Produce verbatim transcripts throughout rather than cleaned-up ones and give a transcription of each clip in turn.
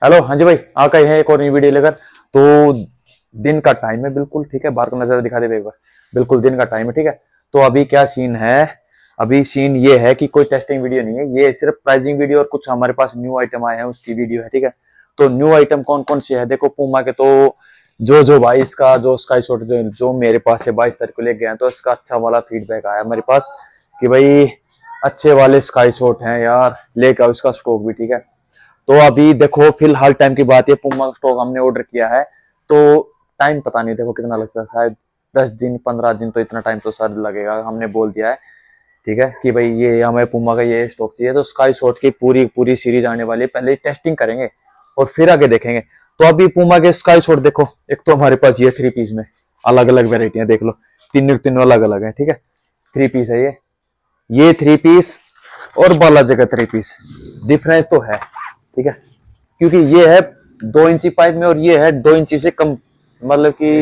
Hello, हाँ जी भाई, आ गए हैं एक और नई वीडियो लेकर। तो दिन का टाइम है बिल्कुल, ठीक है। बाहर का नजारा दिखा दे एक बार। बिल्कुल दिन का टाइम है, ठीक है। तो अभी क्या सीन है, अभी सीन ये है कि कोई टेस्टिंग वीडियो नहीं है, ये सिर्फ प्राइसिंग वीडियो और कुछ हमारे पास न्यू आइटम आए हैं उसकी वीडियो है, ठीक है। तो न्यू आइटम कौन कौन से है देखो, पूमा के तो जो जो भाई इसका जो स्काई शॉट जो, जो मेरे पास से बाईस तारीख को लेके गए तो इसका अच्छा वाला फीडबैक आया मेरे पास कि भाई अच्छे वाले स्काई शॉट हैं यार, लेकर उसका स्टॉक भी, ठीक है। तो अभी देखो फिलहाल टाइम की बात है, पुमा का स्टॉक हमने ऑर्डर किया है तो टाइम पता नहीं देखो कितना लगता है, शायद दस दिन पंद्रह दिन, तो इतना टाइम तो सर लगेगा। हमने बोल दिया है, ठीक है, कि भाई ये हमें पुमा का ये स्टॉक चाहिए। तो स्काई शॉट की पूरी पूरी सीरीज आने वाली है, पहले टेस्टिंग करेंगे और फिर आगे देखेंगे। तो अभी पुमा के स्काई शॉट देखो, एक तो हमारे पास ये थ्री पीस में अलग अलग वेराइटियां देख लो, तीनों तीनों अलग अलग है, ठीक है। थ्री पीस है ये ये थ्री पीस और बालाजी का थ्री पीस, डिफरेंस तो है, ठीक है, क्योंकि ये है दो इंची पाइप में और ये है दो इंची से कम, मतलब कि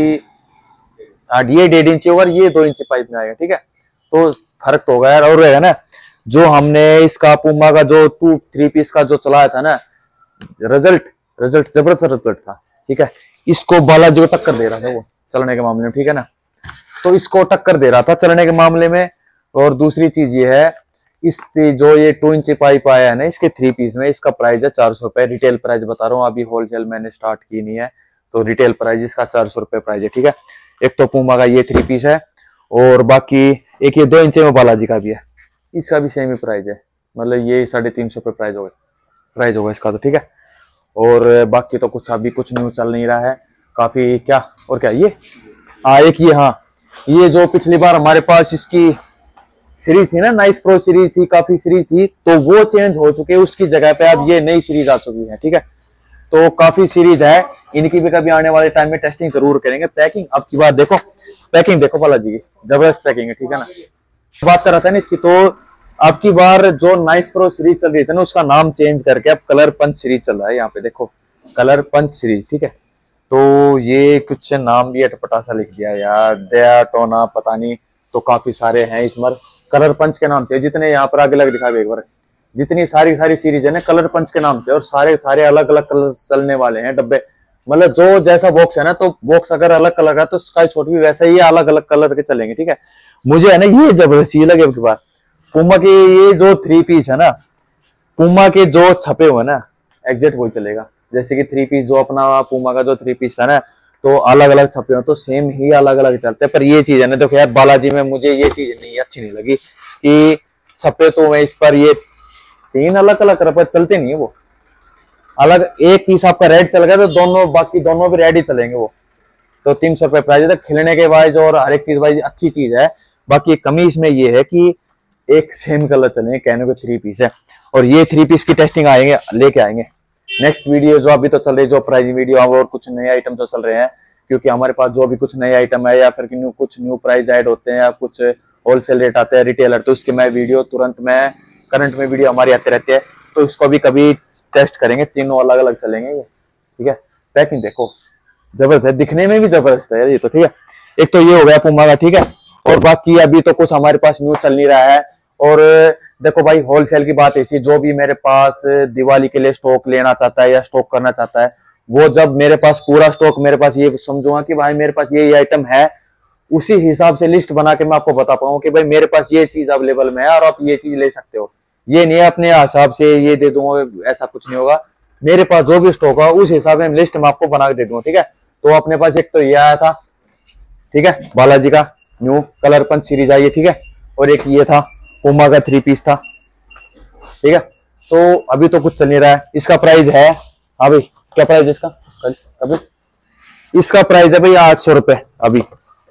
ये डेढ़ इंची और ये दो इंची पाइप में आएगा, ठीक है। तो फर्क तो होगा यार, और रहेगा ना जो हमने इसका पुमा का जो टू थ्री पीस का जो चलाया था ना, रिजल्ट रिजल्ट जबरदस्त रिजल्ट था, ठीक है। इसको बालाजी को टक्कर दे रहा था वो चलने के मामले में, ठीक है ना। तो इसको टक्कर दे रहा था चलने के मामले में। और दूसरी चीज ये है, इस जो ये टू इंची पाइप आया है ना इसके थ्री पीस में, इसका प्राइस है चार सौ रुपए, रिटेल प्राइस बता रहा हूँ, अभी होलसेल मैंने स्टार्ट की नहीं है, तो रिटेल प्राइस इसका चार सौ रुपए प्राइस है, ठीक है। एक तो पूमा का ये थ्री पीस है और बाकी एक ये दो इंची में बालाजी का भी है, इसका भी सेम ही प्राइस है, मतलब ये साढ़े तीन सौ रुपये प्राइस होगा प्राइस होगा इसका, तो ठीक है। और बाकी तो कुछ अभी कुछ न्यूज चल नहीं रहा है काफी, क्या और क्या ये हाँ एक ये हाँ ये जो पिछली बार हमारे पास इसकी सीरीज थी ना, नाइस प्रो सीरीज थी, काफी सीरीज थी, तो वो चेंज हो चुके हैं, उसकी जगह पे अब ये नई सीरीज आ चुकी है, ठीक है। तो काफी सीरीज है, इनकी भी कभी आने वाले टाइम में टेस्टिंग जरूर करेंगे। पैकिंग अब की बात देखो, पैकिंग देखो बालाजी की जबरदस्त पैकिंग है, ठीक है ना। बात कर रहा था ना इसकी, तो अब की बार जो नाइस प्रो सीरीज चल रही थी ना, उसका नाम चेंज करके अब कलर पंच सीरीज चल रहा है, यहाँ पे देखो कलर पंच सीरीज, ठीक है। तो ये कुछ नाम भी अटपटा सा लिख दिया यार, दया टोना पता नहीं, तो काफी सारे हैं इस बार कलर पंच के नाम से, जितने यहाँ पर आगे लग दिखा एक बार, जितनी सारी सारी सीरीज है ना कलर पंच के नाम से, और सारे सारे अलग अलग कलर चलने वाले हैं डब्बे, मतलब जो जैसा बॉक्स है ना, तो बॉक्स अगर अलग कलर का तो स्काई शॉट भी वैसे ही अलग अलग कलर के चलेंगे, ठीक है। मुझे है ना ये जबरदस्त ये लगे उसके बाद पूमा के ये जो थ्री पीस है ना, पूमा के जो छपे हुए ना एग्जैक्ट वही चलेगा, जैसे कि थ्री पीस जो अपना पूमा का जो थ्री पीस था ना, तो अलग अलग छपे हो तो सेम ही अलग अलग चलते हैं। पर ये चीज है ना, देखो यार बालाजी में मुझे ये चीज नहीं अच्छी नहीं लगी कि छपे तो मैं इस पर ये तीन अलग अलग रबर चलते नहीं है, वो अलग एक पीस आपका रेड चल गया तो दोनों बाकी दोनों भी रेड ही चलेंगे वो, तो तीन सौ रुपए प्राइस है। खेलने के वाइज और हर एक चीज वाइज अच्छी चीज है। बाकी कमी इसमें ये है कि एक सेम कलर चलेंगे, कहने को थ्री पीस है, और ये थ्री पीस की टेस्टिंग आएंगे लेके आएंगे नेक्स्ट वीडियो, जो अभी तो चल रही है जो प्राइस वीडियो, और कुछ नए आइटम तो चल रहे हैं, क्योंकि हमारे पास जो भी कुछ नए आइटम है या फिर न्यू कुछ न्यू प्राइस ऐड होते हैं या कुछ होलसेल रेट आते हैं रिटेलर, तो उसके मैं वीडियो तुरंत में करंट में वीडियो हमारी आते रहती है, तो इसको भी कभी टेस्ट करेंगे, तीनों अलग अलग चलेंगे ये, ठीक है। पैकिंग देखो जबरदस्त है, दिखने में भी जबरदस्त है ये, तो ठीक है। एक तो ये हो गया पुमा का, ठीक है। और बाकी अभी तो कुछ हमारे पास न्यूज चल नहीं रहा है। और देखो भाई होलसेल की बात ऐसी, जो भी मेरे पास दिवाली के लिए स्टॉक लेना चाहता है या स्टॉक करना चाहता है, वो जब मेरे पास पूरा स्टॉक मेरे पास ये समझूंगा कि भाई मेरे पास ये ये आइटम है, उसी हिसाब से लिस्ट बना के मैं आपको बता पाऊंगा कि भाई मेरे पास ये चीज अवेलेबल में है और आप ये चीज ले सकते हो। ये नहीं अपने हिसाब से ये दे दूंगा, ऐसा कुछ नहीं होगा। मेरे पास जो भी स्टॉक है उस हिसाब से लिस्ट मैं आपको बना के दे दूंगा, ठीक है। तो अपने पास एक तो ये आया था, ठीक है, बालाजी का न्यू कलर पंच सीरीज आई है, ठीक है। और एक ये था पूमा का थ्री पीस था, ठीक है। तो अभी तो कुछ चल नहीं रहा है। इसका प्राइस है, हाँ भाई क्या प्राइस है इसका अभी, इसका प्राइस है भाई आठ सौ रुपए, अभी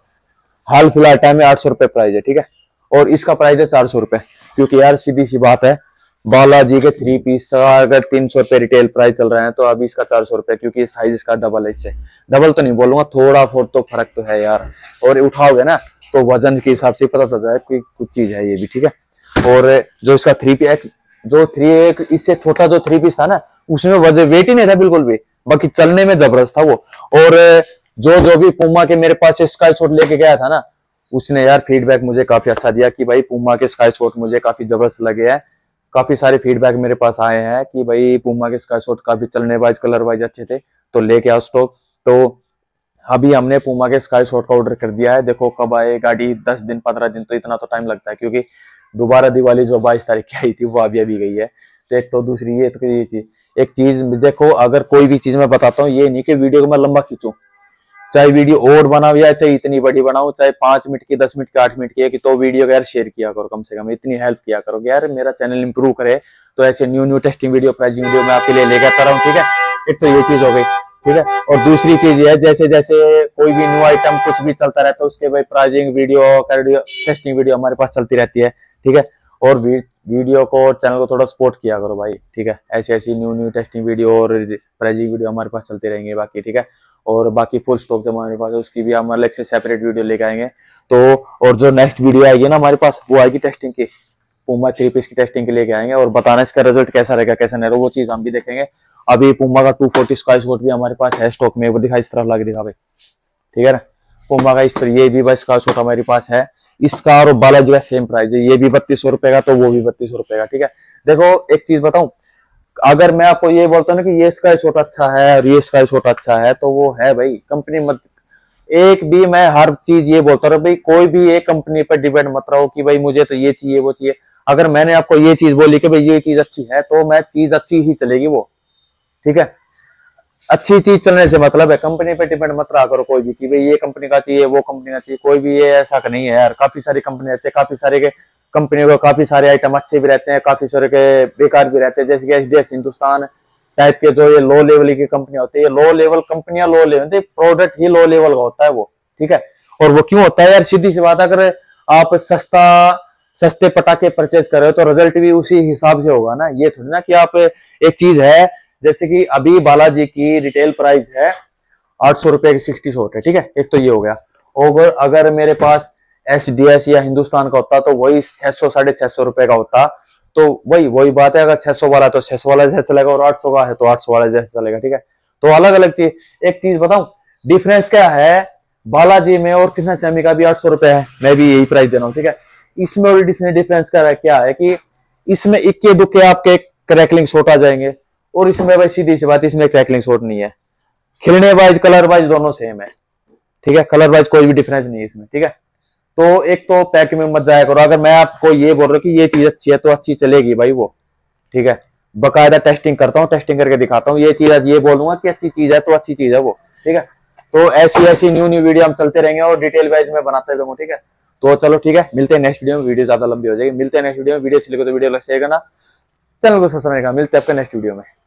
हाल फिलहाल टाइम में आठ सौ रुपए प्राइस है, ठीक है। और इसका प्राइस है चार सौ रुपए, क्योंकि यार सीधी सी बात है, बालाजी के थ्री पीस का अगर तीन सौ रुपए रिटेल प्राइस चल रहे हैं तो अभी इसका चार सौ रुपए, क्योंकि साइज इसका डबल है, इससे डबल तो नहीं बोलूंगा, थोड़ा बहुत तो फर्क तो है यार। और उठाओगे ना तो वजन के हिसाब से पता चल जाए कि कुछ चीज है ये भी, ठीक है। और जो इसका थ्री पीस जो थ्री एक इससे छोटा जो थ्री पीस था ना, उसमें वजन वेट ही नहीं था बिल्कुल भी, बाकी चलने में जबरदस्त था वो। और जो जो भी पूमा के मेरे पास स्काई शॉट लेके गया था ना, उसने यार फीडबैक मुझे काफी अच्छा दिया कि भाई पूमा के स्काई शॉट मुझे काफी जबरदस्त लगे हैं, काफी सारे फीडबैक मेरे पास आए हैं कि भाई पूमा के स्काई शॉट काफी चलने वाइज कलर वाइज अच्छे थे, तो लेके आओ स्टॉक। तो अभी हमने पूमा के स्काई शॉट का ऑर्डर कर दिया है, देखो कब आए गाड़ी, दस दिन पंद्रह दिन, तो इतना तो टाइम लगता है, क्योंकि दोबारा दिवाली जो बाईस तारीख की आई थी वो अभी अभी गई है। तो एक तो दूसरी ये तो ये चीज, एक चीज देखो, अगर कोई भी चीज मैं बताता हूँ, ये नहीं कि वीडियो को मैं लंबा खींचूं, चाहे वीडियो और बनाओ या चाहे इतनी बड़ी बनाओ, चाहे पांच मिनट की, दस मिनट की, आठ मिनट की है, कि तो वीडियो को यार शेयर किया करो, कम से कम इतनी हेल्प किया करो यार, मेरा चैनल इंप्रूव करे। तो ऐसे new new testing video, pricing video मैं आपके लिए लेकर आता रहा हूँ, ठीक है। एक तो ये चीज हो गई, ठीक है। और दूसरी चीज ये है, जैसे जैसे कोई भी न्यू आइटम कुछ भी चलता रहता है, उसके भाई प्राइजिंग वीडियो, टेस्टिंग वीडियो हमारे पास चलती रहती है, ठीक है। और वीडियो को और चैनल को थोड़ा सपोर्ट किया करो भाई, ठीक है। ऐसी ऐसी न्यू न्यू टेस्टिंग वीडियो और प्राइजिंग वीडियो हमारे पास चलते रहेंगे बाकी, ठीक है। और बाकी फुल स्टॉक जो हमारे पास है उसकी भी हम अलग से सेपरेट वीडियो लेके आएंगे। तो और जो नेक्स्ट वीडियो आएगी ना हमारे पास, वो आएगी टेस्टिंग की, पूमा थ्री पीस की टेस्टिंग के लेके आएंगे, और बताना इसका रिजल्ट कैसा रहेगा कैसा नहीं रहेगा, वो चीज हम भी देखेंगे। अभी पूमा का टू फोर्टी स्काई शॉट भी हमारे पास है स्टॉक में, वो दिखा, इस तरफ लाके दिखा भाई, ठीक है ना। पूमा का इस तरह ये भी बस स्काई शॉट हमारे पास है, इसका और बालाजी का सेम प्राइस है, ये भी बत्तीस सौ रुपए का, तो वो भी बत्तीस सौ रुपए का, ठीक है। देखो एक चीज बताऊं, अगर मैं आपको ये बोलता हूँ ना कि ये स्काई शॉट अच्छा है और ये स्काई शॉट अच्छा है, तो वो है भाई कंपनी मत, एक भी मैं हर चीज ये बोलता हूँ भाई, कोई भी एक कंपनी पर डिपेंड मत रहो कि भाई मुझे तो ये चाहिए वो चाहिए। अगर मैंने आपको ये चीज बोली कि भाई ये चीज अच्छी है, तो मैं चीज अच्छी ही चलेगी वो, ठीक है। अच्छी चीज चलने से मतलब है, कंपनी पे डिपेंड मत रहा करो कोई भी कि भाई ये कंपनी का चाहिए वो कंपनी का चाहिए, कोई भी ये ऐसा नहीं है यार। काफी सारी कंपनी रहती है, काफी सारे के कंपनियों को काफी सारे आइटम अच्छे भी रहते हैं, काफी सारे के बेकार भी रहते हैं, जैसे कि एचडीएफ हिंदुस्तान टाइप के जो ये लो लेवल की कंपनियां होती है, ये लो लेवल कंपनियां, लो लेवल प्रोडक्ट ही लो लेवल का होता है वो, ठीक है। और वो क्यों होता है यार, सीधी सी बात, अगर आप सस्ता सस्ते पटाखे परचेज कर रहे हो तो रिजल्ट भी उसी हिसाब से होगा ना। ये थोड़ी ना कि आप, एक चीज है जैसे कि अभी बालाजी की रिटेल प्राइस है आठ सौ रुपए की सिक्सटी शॉट है, ठीक है। एक तो ये हो गया, और अगर मेरे पास एच डी एस या हिंदुस्तान का होता तो वही छह सौ साढ़े छह सौ रुपए का होता, तो वही वही बात है, अगर छह सौ वाला तो छह सौ वाला जैसे चलेगा, और आठ सौ का है तो आठ सौ वाला जैसे चलेगा, ठीक है। तो अलग अलग चीज। एक चीज बताऊं, डिफरेंस क्या है बालाजी में और कृष्णा चामी का भी आठ सौ रुपए है, मैं भी यही प्राइस दे रहा हूँ, ठीक है। इसमें और डिफरेंस क्या है कि इसमें इक्के दुक्के आपके क्रैकलिंग शॉट आ जाएंगे, और इसमें भाई सीधी सी बात, इसमें क्रैकलिंग शॉट नहीं है। खिलने वाइज कलर वाइज दोनों सेम है, ठीक है। कलर वाइज कोई भी डिफरेंस नहीं है इसमें, ठीक है। तो एक तो पैक में मत जाया करो, अगर मैं आपको ये बोल रहा हूँ कि ये चीज अच्छी है तो अच्छी चलेगी भाई वो, ठीक है। बकायदा टेस्टिंग करता हूँ, टेस्टिंग करके दिखाता हूँ, ये चीज आज ये बोलूंगा कि अच्छी चीज है तो अच्छी चीज है वो, ठीक है। तो ऐसी ऐसी न्यू न्यू वीडियो हम चलते रहेंगे और डिटेल वाइज में बनाते रहूंगा, ठीक है। तो चलो ठीक है, मिलते हैं नेक्स्ट वीडियो में, वीडियो ज्यादा लंबी हो जाएगी, मिलते हैं नेक्स्ट वीडियो में। वीडियो अच्छी लगे तो वीडियो लग ना, चैनल को सब्सक्राइब करना, मिलते हैं आपके नेक्स्ट वीडियो में।